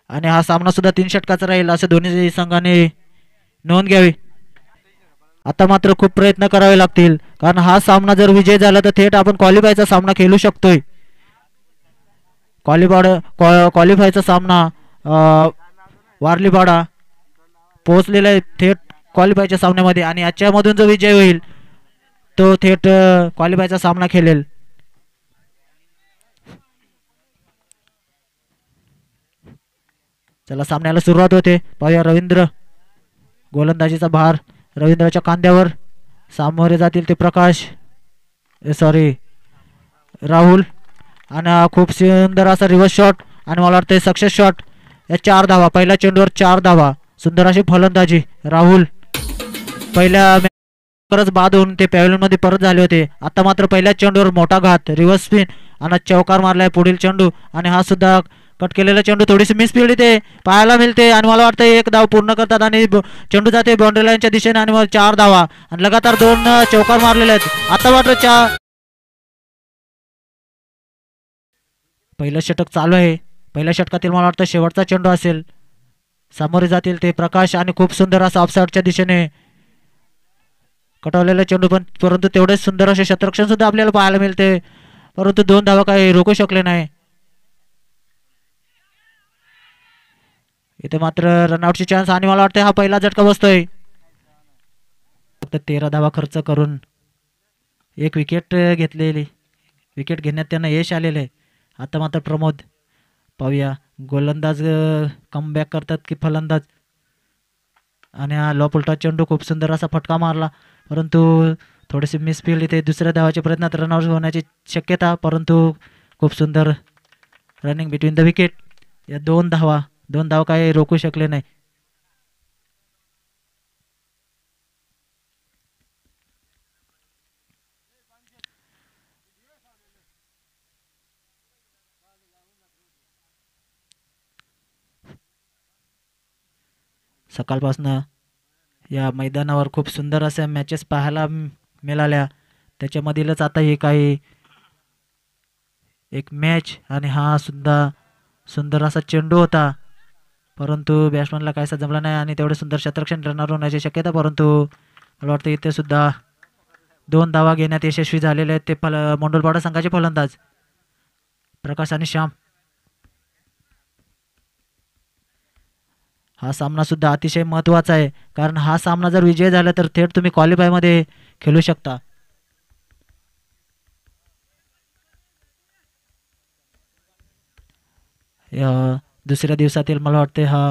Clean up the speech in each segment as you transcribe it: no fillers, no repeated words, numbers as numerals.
आणि हा सामना सुद्धा 3 षटकाचा राहील असे दोन्ही संघाने नोंद घ्यावी. आता मात्र खूप प्रयत्न करावे लागतील कारण हा सामना जर विजय झाला तर थेट आपण क्वालिफायचा सामना खेळू शकतोय. क्वालिफायचा सामना वारलीपाडा पोहोचलेला आहे थेट क्वालिफायच्या सामन्यामध्ये आणि याच्यामधून जो विजय होईल तो थेट क्वालिफायचा सामना खेळेल. चला सामन्याला सुरुवात होते. पाहूया रवींद्र गोलंदाजीचा भार रवींद्रच्या खांद्यावर. सामोरे जातील ते प्रकाश सॉरी राहुल आणि खूप सुंदर असा रिव्हर्स शॉट आणि मला वाटतं सक्सेस शॉट. या 4 धावा पहिल्या चेंडूवर 4 धावा. सुंदर अशी फलंदाजी राहुल. पहिल्या खरंच बाद होऊन ते पॅव्हलियन मध्ये परत झाले होते. आता मात्र पहिल्या चेंडूवर मोठा घात रिव्हर्स स्पिन आणि चौकार मारलाय पुढील चेंडू आणि हा सुद्धा कट केलेला चेंडू थोडीशी मिसफिल्ड इथे पाहायला मिळते आणि मला वाटतं 1 धाव पूर्ण करतात आणि चेंडू जाते बाउंड्री लाईनच्या दिशेने आणि मग 4 धावा आणि लगातार 2 चौकार मारलेले आहेत. आता मात्र पहिलं षटक चालू आहे. पहिल्या षटकातील मला वाटतं शेवटचा चेंडू असेल. सामोरे जातील ते प्रकाश आणि खूप सुंदर असा ऑफसाईडच्या दिशेने कटवलेला चेंडू पण परंतु तेवढेच सुंदर असे क्षेत्ररक्षण सुद्धा आपल्याला पाहायला मिळते परंतु 2 धावा काही रोखू शकले नाही. इथे मात्र रनआउटची चान्स आणि मला वाटतं हा पहिला झटका बसतोय. फक्त 13 धावा खर्च करून 1 विकेट घेतलेली. विकेट घेण्यात त्यांना यश आलेले आहे. आता मात्र प्रमोद पाहूया गोलंदाज कमबॅक करतात की फलंदाज. आणि हा लॉप उलटा चेंडू खूप सुंदर असा फटका मारला परंतु थोडीशी मिसफिल्ड इथे दुसऱ्या धावाच्या प्रयत्नात रनआउट होण्याची शक्यता परंतु खूप सुंदर रनिंग बिटवीन द विकेट. या 2 धावा काही रोखू शकले नाही. सकाळपासून या मैदानावर खूप सुंदर अशा मॅचेस पाहायला मिळाल्या. त्याच्यामधीलच आता हे काही एक मॅच आणि हा सुद्धा सुंदर असा चेंडू होता परंतु बॅट्समॅनला काहीसा जमला नाही आणि तेवढे सुंदर क्षेत्ररक्षण रनआउट होण्याची शक्यता परंतु मला वाटतं इथे सुद्धा 2 धावा घेण्यात यशस्वी झालेले आहेत ते मोंडोलपाडा संघाचे फलंदाज प्रकाश आणि श्याम. हा सामना सुद्धा अतिशय महत्त्वाचा आहे कारण हा सामना जर विजय झाला तर थेट तुम्ही क्वालिफायमध्ये खेळू शकता. दुसऱ्या दिवसातील मला वाटते हा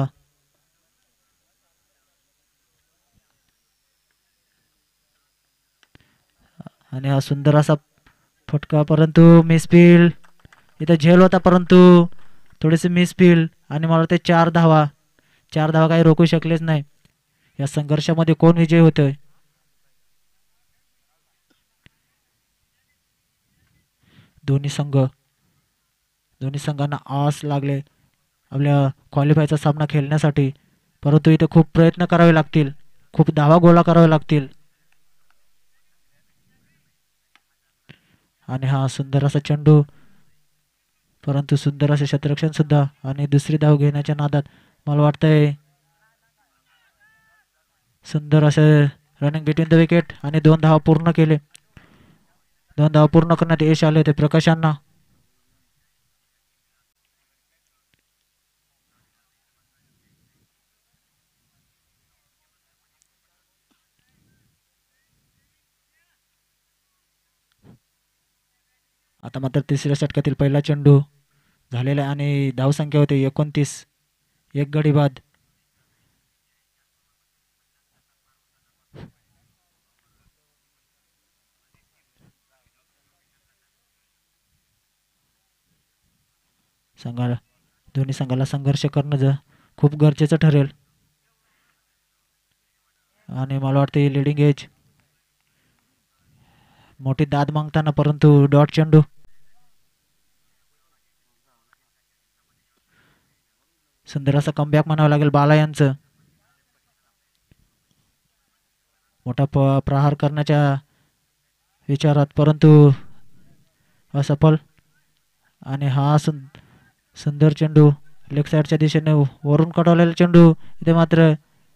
आणि हा सुंदर असा फटका परंतु मिसफिल्ड इथं झेल होता परंतु थोडीशी मिसफिल्ड आणि मला वाटते 4 धावा काही रोखू शकलेच नाही. या संघर्षामध्ये कोण विजय होतोय. दोन्ही संघांना आस लागले आपल्या क्वालिफायचा सामना खेळण्यासाठी परंतु इथे खूप प्रयत्न करावे लागतील. खूप धावा गोळा करावे लागतील. आणि हा सुंदर असा चेंडू परंतु सुंदर असे क्षेत्ररक्षण सुद्धा आणि दुसरी धाव घेण्याच्या नादात मला वाटतंय सुंदर असे रनिंग बिटवीन द विकेट आणि 2 धावा पूर्ण केले. 2 धावा पूर्ण करण्यात यश आले होते प्रकाशांना. आता मात्र तिसऱ्या षटकातील पहिला चेंडू झालेला आणि धावसंख्या होते 29. 1 गडी बाद. दोन्ही संघाला संघर्ष करणं खूप गरजेचं ठरेल आणि मला वाटतं ही लिडिंग एज मोठी दाद मागताना परंतु डॉट चेंडू सुंदर असा कमबॅक म्हणावं लागेल बाला यांचं. मोठा प्रहार करण्याच्या विचारात परंतु असफल आणि हा सुंदर चेंडू लेग साईडच्या दिशेने वरून कटवलेला चेंडू इथे मात्र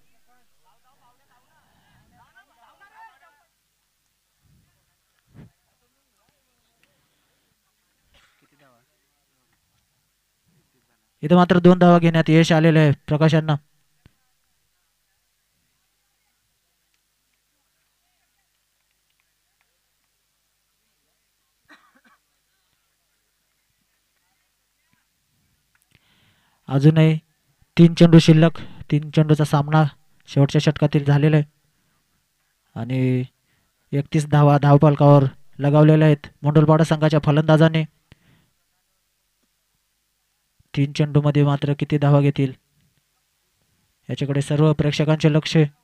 इथे मात्र 2 धावा घेण्यात यश आलेले आहे प्रकाश यांना. अजूनही 3 चेंडू शिल्लक. 3 चेंडूचा सामना शेवटच्या षटकातील झालेला आहे आणि 31 धावा धावफलकावर लगावलेल्या आहेत मुंडलपाडा संघाच्या फलंदाजाने. 3 चेंडूमध्ये मात्र किती धावा घेतील याच्याकडे सर्व प्रेक्षकांचे लक्ष आहे.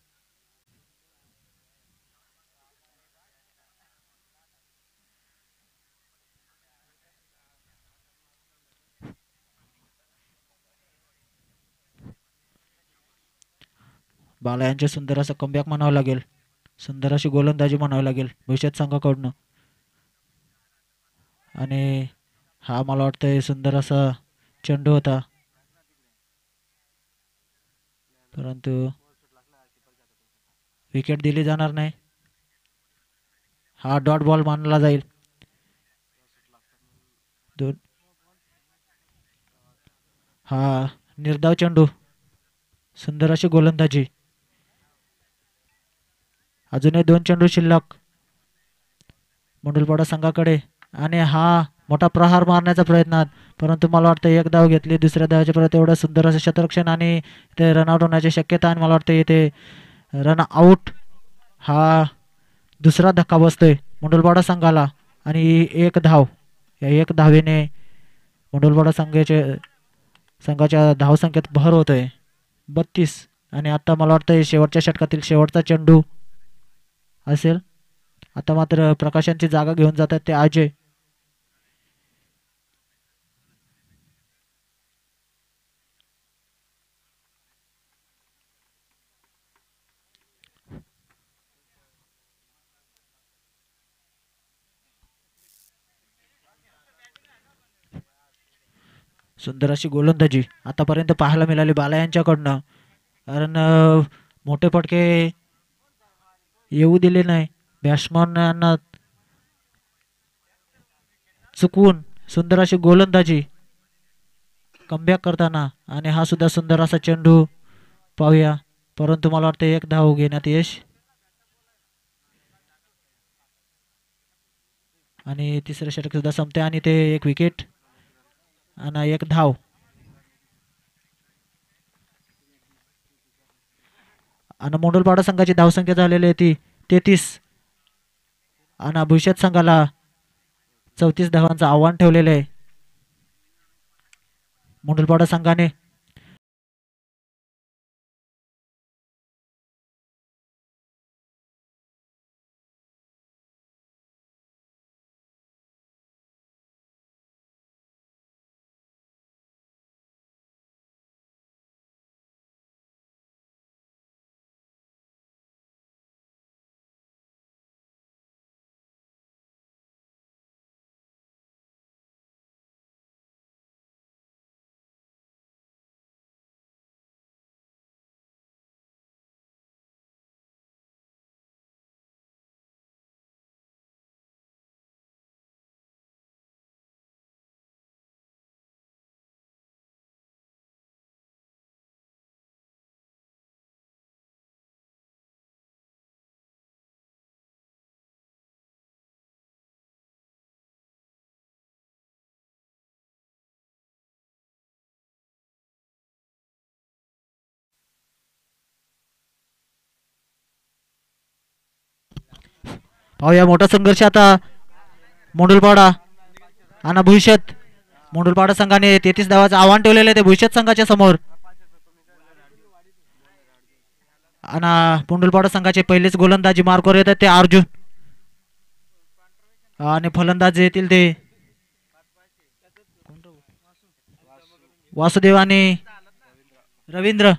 बाला यांचे सुंदर असं कमबॅक म्हणावं लागेल. सुंदर अशी गोलंदाजी म्हणावी लागेल भविष्यात संघाकडून. आणि हा मला वाटतं सुंदर असा चेंडू होता परंतु विकेट दिली जाणार नाही. हा डॉट बॉल मानला जाईल. हा निर्धाव चेंडू. सुंदर अशी गोलंदाजी. अजूनही 2 चेंडू शिल्लक मुंडलपाडा संघाकडे आणि हा मोठा प्रहार मारण्याचा प्रयत्न परंतु मला वाटतं 1 धाव घेतली. दुसऱ्या धावाच्या परत एवढं सुंदर असं शतरक्षण आणि ते रनआउट होण्याची शक्यता आणि मला वाटतं इथे रन आउट. हा दुसरा धक्का बसतोय मुंडलपाडा संघाला आणि 1 धाव. या 1 धावेने मुंडलपाडा संघाच्या धावसंख्येत भर होतोय 32. आणि आता मला वाटतं शेवटच्या षटकातील शेवटचा चेंडू असेल. आता मात्र प्रकाशांची जागा घेऊन जातात ते अजय. सुंदर अशी गोलंदाजी आतापर्यंत पाहायला मिळाली बाला यांच्याकडनं. कारण मोठे फटके येऊ दिले नाही बॅट्समॅनांना. चुकवून सुंदर अशी गोलंदाजी कमबॅक करताना आणि हा सुद्धा सुंदर असा चेंडू पाहूया परंतु मला वाटतं 1 धाव घेण्यात यश. आणि तिसरं षटक सुद्धा संपते आणि ते 1 विकेट आणि 1 धाव. आणि मुंडलपाडा संघाची धावसंख्या झालेली आहे ती 33 आणि भविष्यात संघाला 34 धावांचं आव्हान ठेवलेलं आहे मुंडलपाडा संघाने. पाहूया मोठा संघर्ष आता मुंडलपाडा आणि भविष्यात. मुंडलपाडा संघाने 33 धावांचं आव्हान ठेवलेलं आहे ते भविष्यात संघाच्या समोर. आणि मुंडलपाडा संघाचे पहिलेच गोलंदाजी मार्कवर येतात ते अर्जुन आणि फलंदाज येतील ते वासुदेव आणि रवींद्र.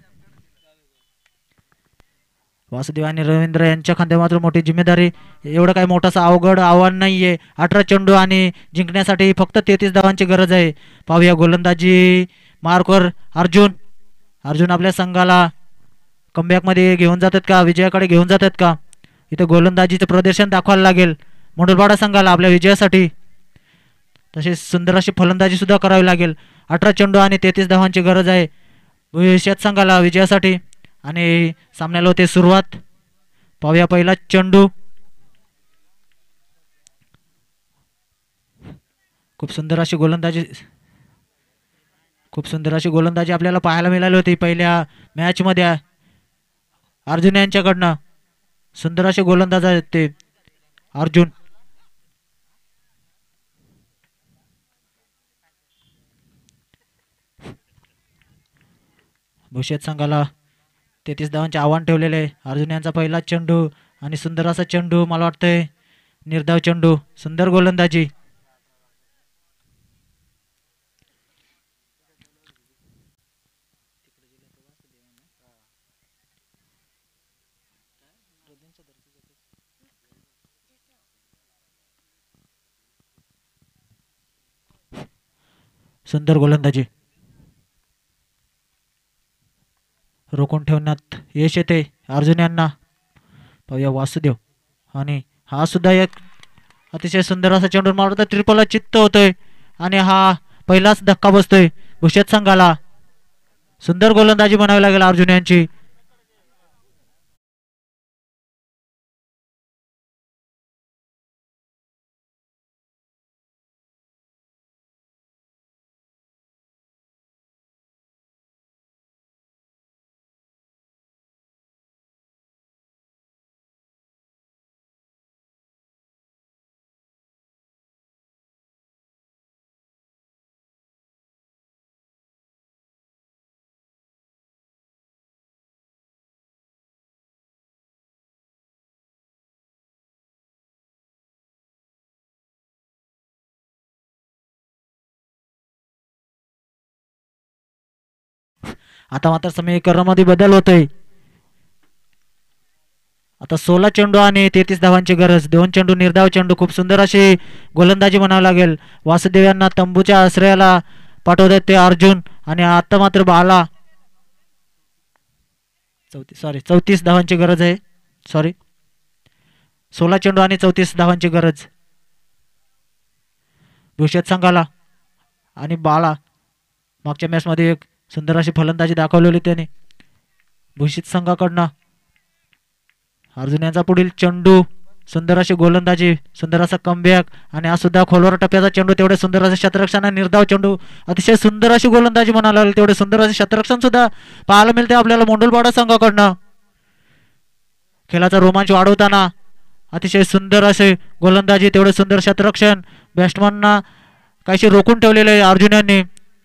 वासुदेव आणि रवींद्र यांच्या खांद्यावर मात्र मोठी जिम्मेदारी. एवढं काही मोठंसं अवघड आव्हान नाहीये. 18 चेंडू आणि जिंकण्यासाठी फक्त 33 धावांची गरज आहे. पाहूया गोलंदाजी मार्कवर अर्जुन. अर्जुन आपल्या संघाला कमबॅकमध्ये घेऊन जातात का, विजयाकडे घेऊन जातात का? इथे गोलंदाजीचं प्रदर्शन दाखवायला लागेल मुंडलपाडा संघाला आपल्या विजयासाठी. तसेच सुंदर अशी फलंदाजी सुद्धा करावी लागेल. 18 चेंडू आणि 33 धावांची गरज आहे भविष्यात संघाला विजयासाठी. आणि सामन्याला होते सुरुवात. पाहूया पहिला चेंडू. खूप सुंदर अशी गोलंदाजी आपल्याला पाहायला मिळाली होती पहिल्या मॅचमध्ये अर्जुन यांच्याकडनं. सुंदर असे गोलंदाज आहेत ते अर्जुन. भविष्यात संघाला 33 धावांचे आव्हान ठेवलेले आहे. अर्जुन यांचा पहिला चेंडू आणि सुंदर असा चेंडू, मला वाटतंय निर्धाव चेंडू. सुंदर गोलंदाजी. सुंदर गोलंदाजी. रोखून ठेवण्यात यश येते अर्जुन यांना. पाहूया वासुदेव. आणि हा सुद्धा एक अतिशय सुंदर असा चेंडू, मला वाटतं ट्रिपलला चित्त होतोय आणि हा पहिलाच धक्का बसतोय भविष्यात संघाला. सुंदर गोलंदाजी म्हणावी लागेल अर्जुन यांची. आता मात्र समीकरणामध्ये बदल होतोय. आता 16 चेंडू आणि 33 धावांची गरज. 2 चेंडू निर्धाव चेंडू. खूप सुंदर अशी गोलंदाजी म्हणावी लागेल. वासुदेव यांना तंबूच्या आश्रयाला पाठवतात ते अर्जुन. आणि आता मात्र बाला 34 धावांची गरज आहे. 16 चेंडू आणि 34 धावांची गरज भविष्यात संघाला. आणि बाला मागच्या मॅचमध्ये एक सुंदर अशी फलंदाजी दाखवलेली त्याने भविष्यात संघाकडनं. अर्जुन यांचा पुढील चेंडू. सुंदर अशी गोलंदाजी, सुंदर असा कमबॅक. आणि हा सुद्धा खोलवर टप्प्याचा चेंडू. तेवढे सुंदर असे शतरक्षण आणि निर्धाव चेंडू. अतिशय सुंदर अशी गोलंदाजी म्हणायला लागेल. तेवढे सुंदर असे शतरक्षण सुद्धा पाहायला मिळते आपल्याला मुंडलपाडा संघाकडनं. खेळाचा रोमांच वाढवताना अतिशय सुंदर असे गोलंदाजी, तेवढे सुंदर शतरक्षण. बॅट्समनना काहीशी रोखून ठेवलेले आहे अर्जुन यांनी.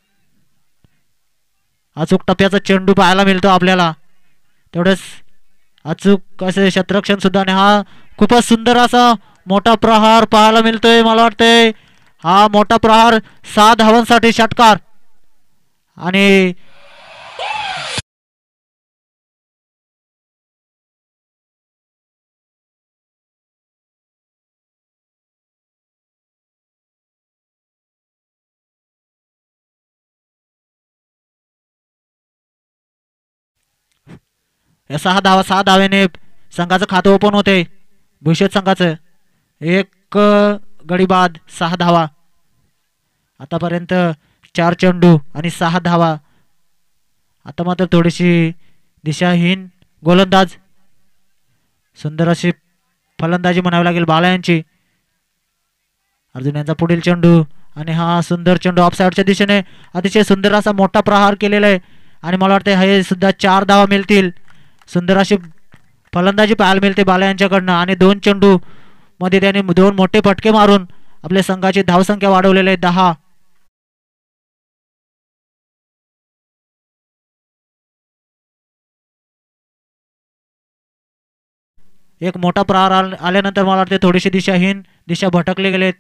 अचूक टप्प्याचा चेंडू पाहायला मिळतो आपल्याला. तेवढेच अचूक असे शतरक्षण सुद्धा. आणि हा खूपच सुंदर असा मोठा प्रहार पाहायला मिळतोय. मला वाटतंय हा मोठा प्रहार 6 धावांसाठी षटकार. आणि या 6 धावेने संघाचं खातं ओपन होते भविष्यात संघाचं. 1 गडी बाद 6 धावा. आतापर्यंत 4 चेंडू आणि 6 धावा. आता मात्र थोडीशी दिशाहीन गोलंदाज. सुंदर अशी फलंदाजी म्हणावी लागेल बाला यांची. अर्जुन यांचा पुढील चेंडू. आणि हा सुंदर चेंडू ऑफ साईडच्या दिशेने. अतिशय सुंदर असा मोठा प्रहार केलेला आहे. आणि मला वाटतं हे सुद्धा 4 धावा मिळतील. सुंदर अशी फलंदाजी पाहायला मिळते बाला यांच्याकडनं. आणि 2 चेंडू मध्ये त्याने 2 मोठे फटके मारून आपल्या संघाची धावसंख्या वाढवलेली आहे 10. एक मोठा प्रहार आल्यानंतर मला वाटते थोडीशी दिशा भटकले गेले.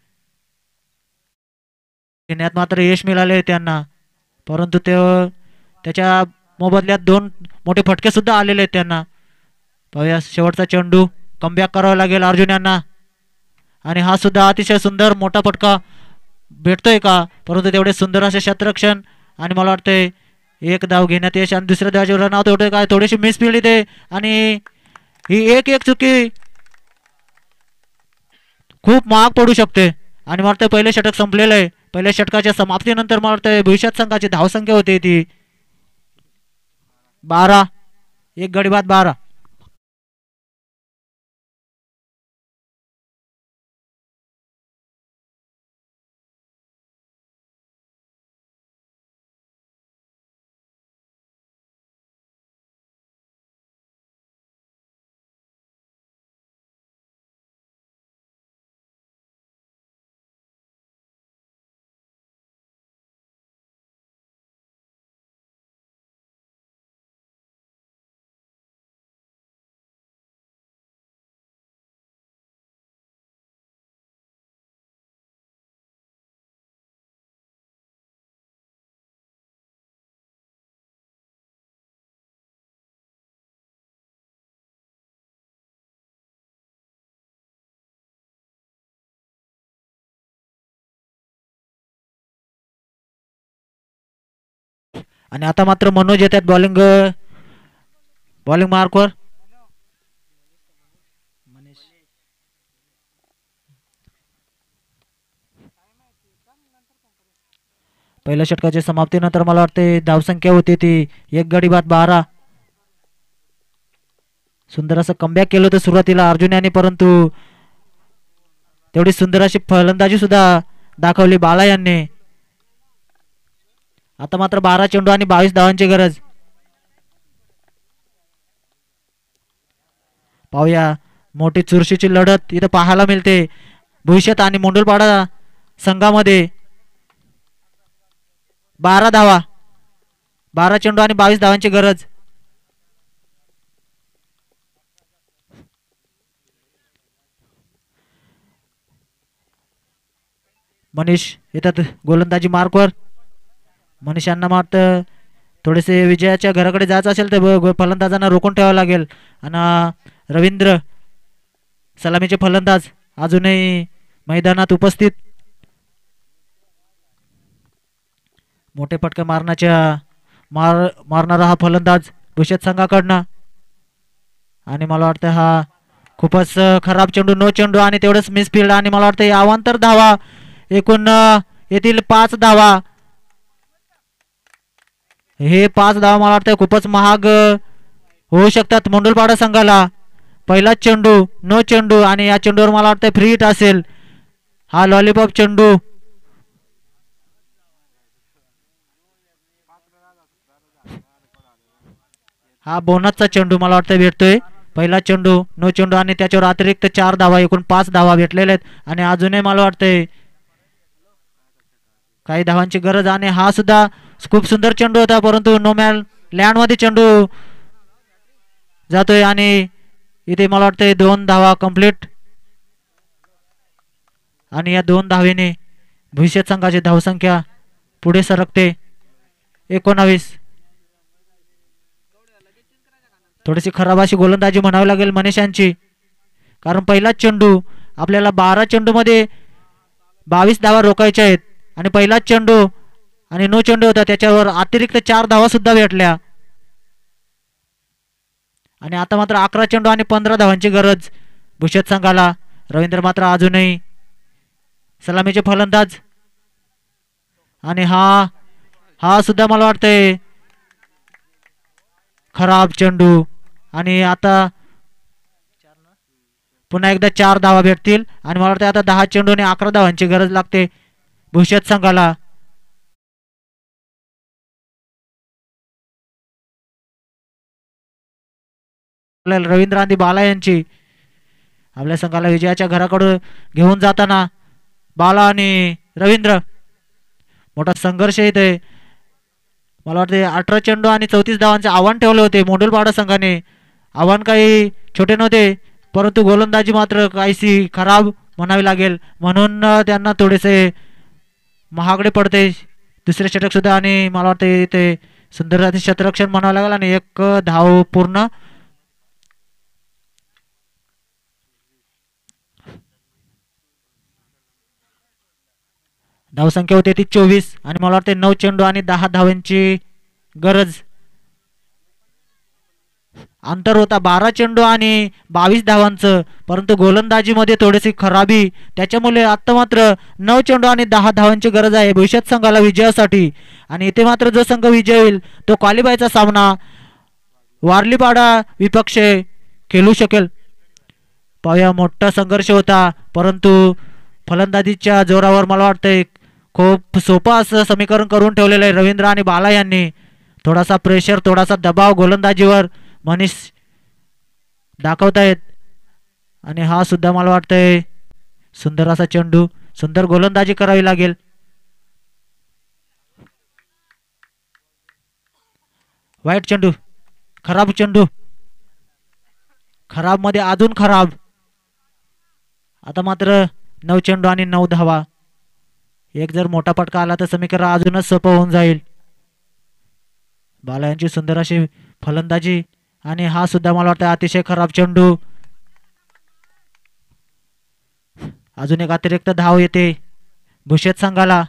घेण्यात मात्र यश मिळाले त्यांना. परंतु त्याच्या मोबदल्यात 2 मोठे फटके सुद्धा आलेले आहेत त्यांना. पाहूया शेवटचा चेंडू. कमबॅक करावा लागेल अर्जुन यांना. आणि हा सुद्धा अतिशय सुंदर मोठा फटका भेटतोय का? परंतु तेवढे सुंदर असे शतरक्षण आणि मला वाटतंय एक धाव घेण्यात यश आणि दुसऱ्या धावाचे रन आउट होते काय थोडीशी मिसफिल्ड इथे आणि ही एक एक चुकी खूप महाग पडू शकते आणि मला वाटतं पहिले षटक संपलेलं आहे. पहिल्या षटकाच्या समाप्तीनंतर मला वाटतं भविष्यात संघाची धावसंख्या होती ती 12 एक गडी बाद 12. आणि आता मात्र मनोज येतात बॉलिंग मार्कवर. पहिल्या षटकाच्या समाप्तीनंतर मला वाटते धावसंख्या होती ती एक गडी बाद 12. सुंदर असं कमबॅक केलं होतं सुरुवातीला अर्जुन यांनी परंतु तेवढी सुंदर अशी फलंदाजी सुद्धा दाखवली बाला यांनी. आता मात्र 12 चेंडू आणि 22 धावांची गरज. पाहूया मोठी चुरशीची लढत इथं पाहायला मिळते भविष्यात आणि मोंडलपाडा संघामध्ये. 12 धावा 12 चेंडू आणि 22 धावांची गरज. मनीष येतात गोलंदाजी मार्कवर. मनीष यांना मात्र थोडेसे विजयाच्या घराकडे जायचं असेल तर फलंदाजांना रोखून ठेवावं लागेल. आणि रवींद्र सलामीचे फलंदाज अजूनही मैदानात उपस्थित. मोठे फटके मारणारा हा फलंदाज भूषेत संघाकडनं. आणि मला वाटतं हा खूपच खराब चेंडू नो चेंडू आणि तेवढंच मिसफिल्ड आणि मला वाटतं अवांतर धावा एकूण येथील 5 धावा. हे 5 धावा मला वाटतं खूपच महाग होऊ शकतात मोंडलपाडा संघाला. पहिला चेंडू नो चेंडू आणि या चेंडूवर मला वाटतं फ्री हिट असेल. हा लॉलीपॉप चेंडू हा बोनसचा चेंडू मला वाटतं भेटतोय. पहिला चेंडू नो चेंडू आणि त्याच्यावर अतिरिक्त 4 धावा एकूण 5 धावा भेटलेल्या आहेत आणि अजूनही मला वाटतंय काही धावांची गरज. आणि हा सुद्धा खूप सुंदर चेंडू होता परंतु नोमॅल लँड मध्ये चेंडू जातोय आणि इथे मला वाटतंय 2 धावा कंप्लीट. आणि या 2 धावेने भविष्यात संघाची धावसंख्या पुढे सरकते 19. थोडीशी खराब अशी गोलंदाजी म्हणावी लागेल मनीष यांची कारण पहिलाच चेंडू आपल्याला 12 चेंडू मध्ये 22 धावा रोखायच्या आहेत आणि पहिलाच चेंडू आणि नो चेंडू होता त्याच्यावर अतिरिक्त 4 धावा सुद्धा भेटल्या. आणि आता मात्र 11 चेंडू आणि 15 धावांची गरज भूषेत संघाला. रवींद्र मात्र अजूनही सलामीचे फलंदाज आणि हा सुद्धा मला वाटतंय खराब चेंडू. आणि आता पुन्हा एकदा 4 धावा भेटतील आणि मला वाटतं आता 10 चेंडू आणि 11 धावांची गरज लागते भविष्यात संघाला. रवींद्र आणि बाला यांची आपल्या संघाला विजयाच्या घराकडे घेऊन जाताना बाला आणि रवींद्र मोठा संघर्ष येते. मला वाटते 18 चेंडू आणि 34 धावांचे आव्हान ठेवले होते मोंडलपाडा संघाने. आव्हान काही छोटे नव्हते परंतु गोलंदाजी मात्र काहीशी खराब म्हणावी लागेल म्हणून त्यांना थोडेसे महागडे पडते दुसरे षटक सुद्धा. आणि मला वाटते ते सुंदर क्षेत्ररक्षण म्हणावं लागेल आणि 1 धाव पूर्ण. धावसंख्या होती ती 24 आणि मला वाटते 9 चेंडू आणि 10 धावांची गरज. अंतर होता 12 चेंडू आणि 22 धावांचं, परंतु गोलंदाजीमध्ये थोडीशी खराबी, त्याच्यामुळे आता मात्र 9 चेंडू आणि 10 धावांची गरज आहे भविष्यात संघाला विजयासाठी. आणि इथे मात्र जो संघ विजय होईल तो क्वालिफायचा सामना वारलीपाडा विपक्ष खेळू शकेल. पाहूया, मोठा संघर्ष होता, परंतु फलंदाजीच्या जोरावर मला वाटतंय खूप सोपं असं समीकरण करून ठेवलेलं आहे रवींद्र आणि बाला यांनी. थोडासा प्रेशर, थोडासा दबाव गोलंदाजीवर मनीष दाखवतायत. आणि हा सुद्धा मला वाटतंय सुंदर असा चेंडू, सुंदर गोलंदाजी करावी लागेल. वाईट चेंडू, खराब चेंडू, खराब मध्ये अजून खराब. आता मात्र 9 चेंडू आणि 9 धावा. एक जर मोठा फटका आला तर समीकरण अजूनच सोपं होऊन जाईल. बाला यांची सुंदर अशी फलंदाजी आणि हा सुद्धा मला वाटतं अतिशय खराब चेंडू. अजून एक अतिरिक्त धाव येते भुषेत संघाला.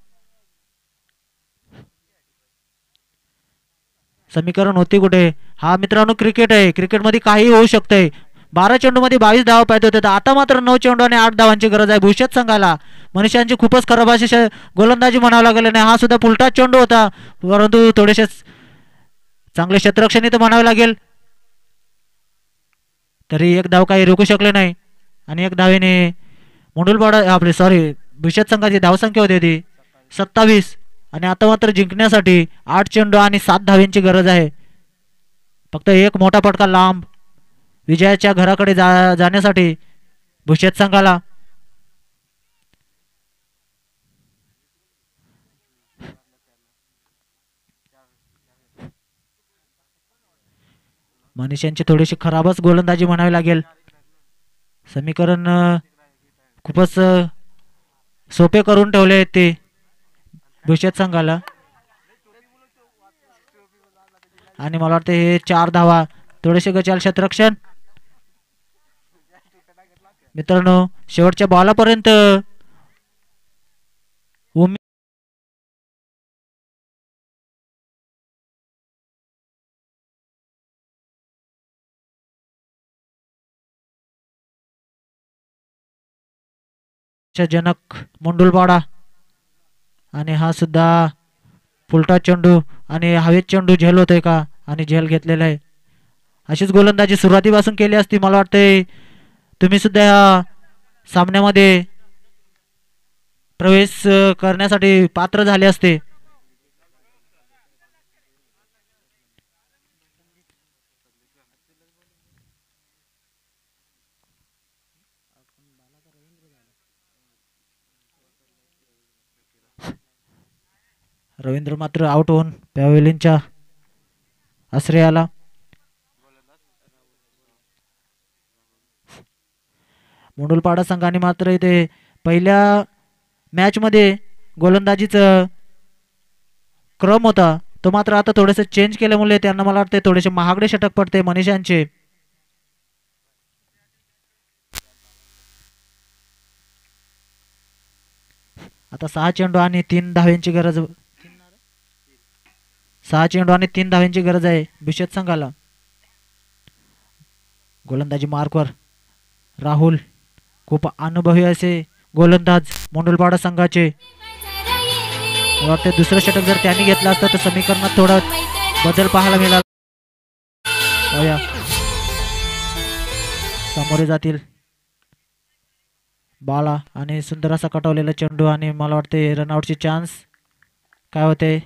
समीकरण होती कुठे? हा मित्रांनो क्रिकेट आहे, क्रिकेटमध्ये काही होऊ शकतंय. 12 चेंडू मध्ये 22 धावा पाहिजे होते, आता मात्र 9 चेंडू आणि 8 धावांची गरज आहे भुषेत संघाला. मनीषांची खूपच खराब अशी गोलंदाजी म्हणावं लागेल. नाही, हा सुद्धा पुलटा चेंडू होता, परंतु थोडेसे चांगले क्षेत्ररक्षण तर म्हणावे लागेल. तरी एक धाव काही रोखू शकले नाही आणि एक धावेने मुंडुलपाडा आपले भुषेत संघाची धावसंख्या होती ती 27. आणि आता मात्र जिंकण्यासाठी 8 चेंडू आणि 7 धावांची गरज आहे. फक्त एक मोठा फटका लांब विजयाच्या घराकडे जाण्यासाठी भुषेत संघाला. मनीष यांची थोडीशी खराबच गोलंदाजी म्हणावी लागेल. समीकरण खूपच सोपे करून ठेवले आहेत ते भुषेत संघाला. आणि मला वाटतं हे 4 धावा, थोडेसे गचाल क्षेत्ररक्षण. मित्रांनो, शेवटच्या बॉलापर्यंत जनक मुंडुलपाडा. आणि हा सुद्धा फुलटा चेंडू आणि हवेत चेंडू झेल होतोय का? आणि झेल घेतलेला आहे. अशीच गोलंदाजी सुरुवातीपासून केली असती मला वाटतंय तुम्ही सुद्धा या सामन्यामध्ये प्रवेश करण्यासाठी पात्र झाले असते. रवींद्र मात्र आउट होऊन पॅव्हेलियनच्या आश्रयाला. मुंडुलपाडा संघाने मात्र इथे पहिल्या मॅच मध्ये गोलंदाजीचा क्रम होता तो मात्र आता थोडेसे चेंज केल्यामुळे त्यांना मला वाटते थोडेसे महागडे षटक पडते मनीषांचे. आता 6 चेंडू आणि 3 धावांची गरज, 6 चेंडू आणि 3 धावांची गरज आहे भुषेत संघाला. गोलंदाजी मार्कवर राहुल, खूप अनुभवी असे गोलंदाज मुंडुलपाडा संघाचे. वाटते दुसरं षटक जर त्यांनी घेतलं असतं तर समीकरणात थोडा बदल पाहायला मिळाला. सामोरे जातील बाला आणि सुंदर असा कटवलेला चेंडू आणि मला वाटते रनआउटची चान्स काय होते.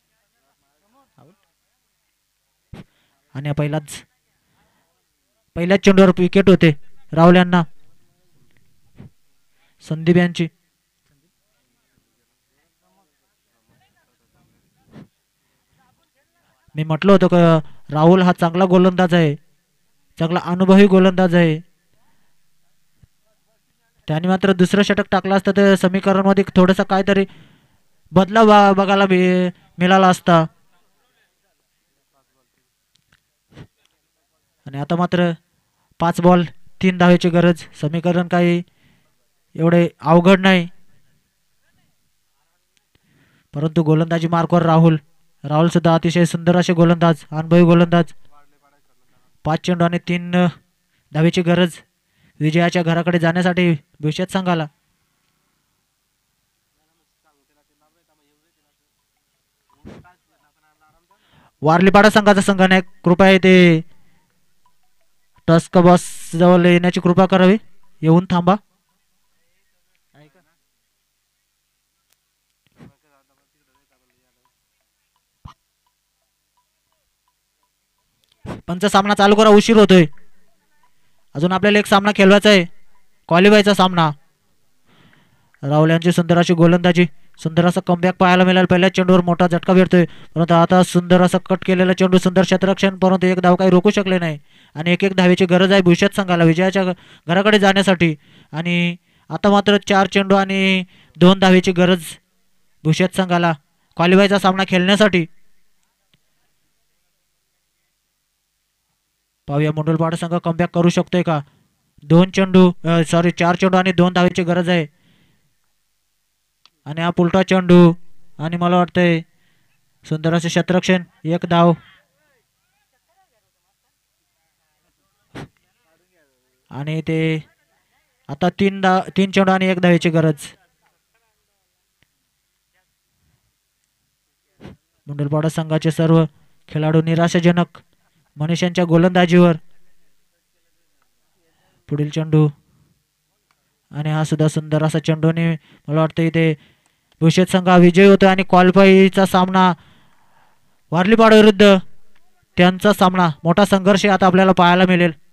आणि पहिल्याच चेंडूवर विकेट होते राहुल यांना. संदीप यांची मी म्हटलं होतं का राहुल हा चांगला गोलंदाज आहे, चांगला अनुभवी गोलंदाज आहे. त्याने मात्र दुसरं षटक टाकलं असतं तर समीकरणामध्ये थोडंसं काहीतरी बदलाव बघायला मिळाला असता. आणि आता मात्र 5 बॉल 3 धावेची गरज. समीकरण काही एवढे अवघड नाही. परंतु गोलंदाजी मार्कवर राहुल सुद्धा अतिशय सुंदर असे गोलंदाज, अनुभवी गोलंदाज. 5 चेंडू आणि 3 धावेची गरज विजयाच्या घराकडे जाण्यासाठी भविष्यात संघाला. वारलीपाडा संघाचा संघनायक कृपया येथे टस्क बॉस जवळ येण्याची कृपा करावी. येऊन थांबा. पंच सामना चालू करा, उशीर होतोय. अजून आपल्याला एक सामना खेळवायचा आहे, क्वालिफायचा सामना. राहुल यांची सुंदर अशी गोलंदाजी, सुंदर असा कमबॅक पाहायला मिळाला. पहिल्या चेंडूवर मोठा झटका भेटतोय, परंतु आता सुंदर असा कट केलेला चेंडू, सुंदर क्षेत्ररक्षण, परंतु एक धाव काही रोखू शकले नाही. आणि एक धावेची गरज आहे भविष्यात संघाला विजयाच्या घराकडे जाण्यासाठी. आणि आता मात्र 4 चेंडू आणि 2 धावेची गरज भविष्यात संघाला क्वालिफायचा सामना खेळण्यासाठी. पाहूया मुंडलपाडा संघ कमबॅक करू शकतोय का. 4 चेंडू आणि 2 धावेची गरज आहे. आणि हा पुलटा चेंडू, आणि मला वाटतंय सुंदर असे क्षेत्ररक्षण, 1 धाव. आणि ते आता 3 चेंडू आणि 1 धावेची गरज. मुंडलपाडा संघाचे सर्व खेळाडू निराशाजनक मनीष यांच्या गोलंदाजीवर. पुढील चेंडू, आणि हा सुद्धा सुंदर असा चेंडूने मला वाटतं इथे भविष्यात संघ विजयी होतो. आणि क्वालिफायचा सामना वारलीपाडा विरुद्ध त्यांचा सामना, मोठा संघर्ष आता आपल्याला पाहायला मिळेल.